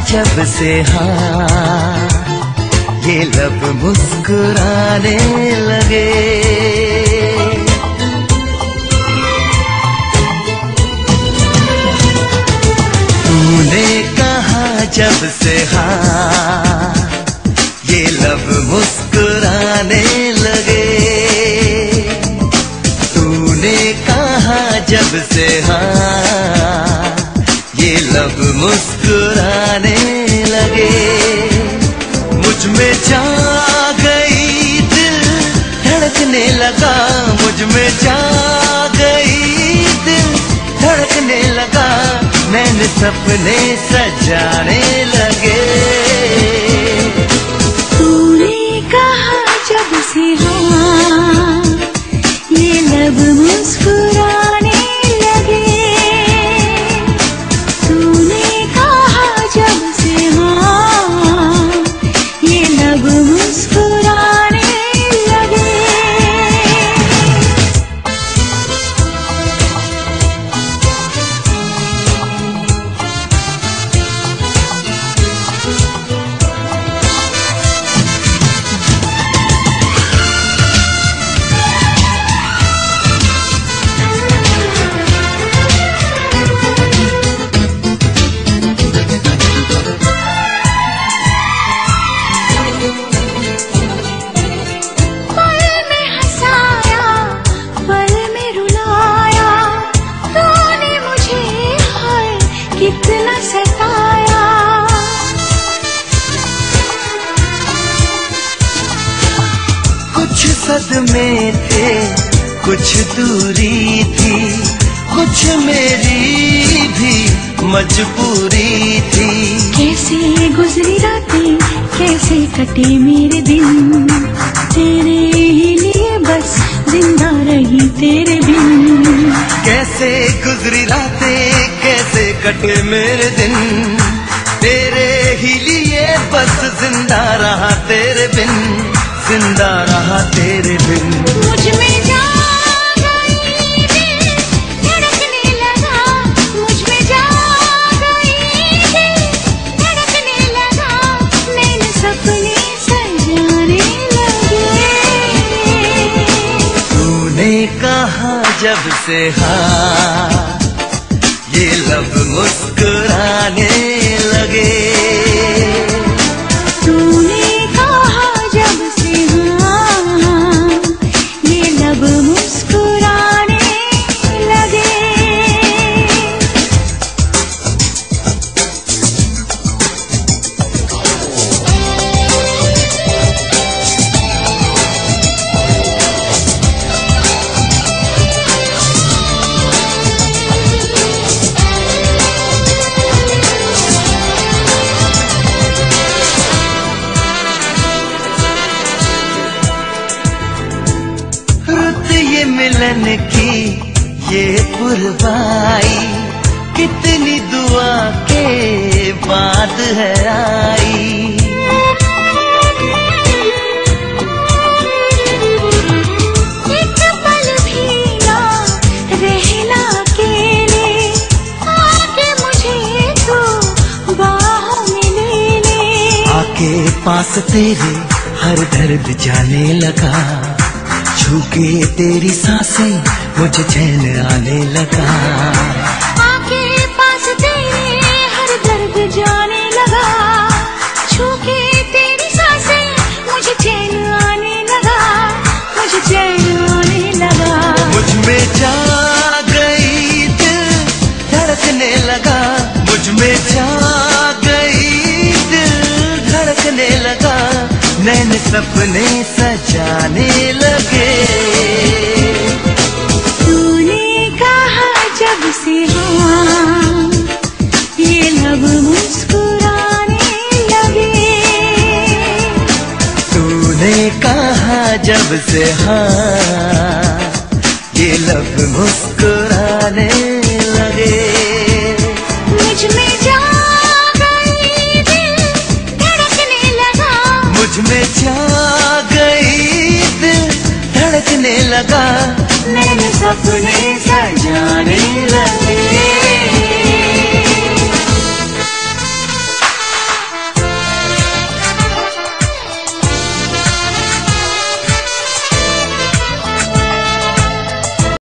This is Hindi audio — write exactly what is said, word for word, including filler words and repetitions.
जब से हाँ ये लब मुस्कुराने लगे। तूने कहा जब से हाँ ये लब मुस्कुराने लगे। तूने कहा जब से हाँ ये लब मुस्कुराने लगे। मुझ में जा गई दिल धड़कने लगा, मुझ में जा गई दिल धड़कने लगा। नैन सपने सजाने लगे। तूने कहा जब से हाँ ये लब मुस्कुराने लगे। तूने कहा जब से हाँ ये लब मुस्कुराने लगे। कितना सताया कुछ सदमे थे, कुछ दूरी थी, कुछ मेरी भी मजबूरी थी। कैसे गुजरी रातें, कैसे कटे मेरे दिन, तेरे ही लिए बस जिंदा रही तेरे बिन। कैसे गुजरी रातें, कैसे कटे मेरे दिन, तेरे ही लिए बस जिंदा रहा तेरे बिन, जिंदा रहा तेरे बिन। मुझ में जा गई दिल धड़कने लगा, मुझ में जा गई दिल धड़कने लगा। नैन सपने सजाने लगे। तूने कहा जब से हाँ ये लब मुस्कुराने लगे। तूने कहा जब से हाँ ये लब मुस्कुराने लगे। मिलन की ये पुरवाई कितनी दुआ के बाद है आई। एक पल भी ना रहना अकेले, आके मुझे तो बाहों में ले ले। आके पास तेरे हर दर्द जाने लगा, छूके तेरी सांसें मुझे चैन आने लगा। आके पास तेरे हर दर्द जाने लगा, छूके तेरी सांसें मुझे चैन आने लगा, मुझे चैन आने लगा। मुझ में जा गई दिल धड़कने लगा, मुझ में जा गई दिल धड़कने लगा। नैन सपने सजाने लगे। तूने कहा जब से हाँ ये लब मुस्कुराने लगे। तूने कहा जब से हाँ ये लब मुस्कुराने लगे। मुझ में जा गई दिल धड़कने लगा, मुझ में जा गई दिल धड़कने लगा। नैन सपने सजाने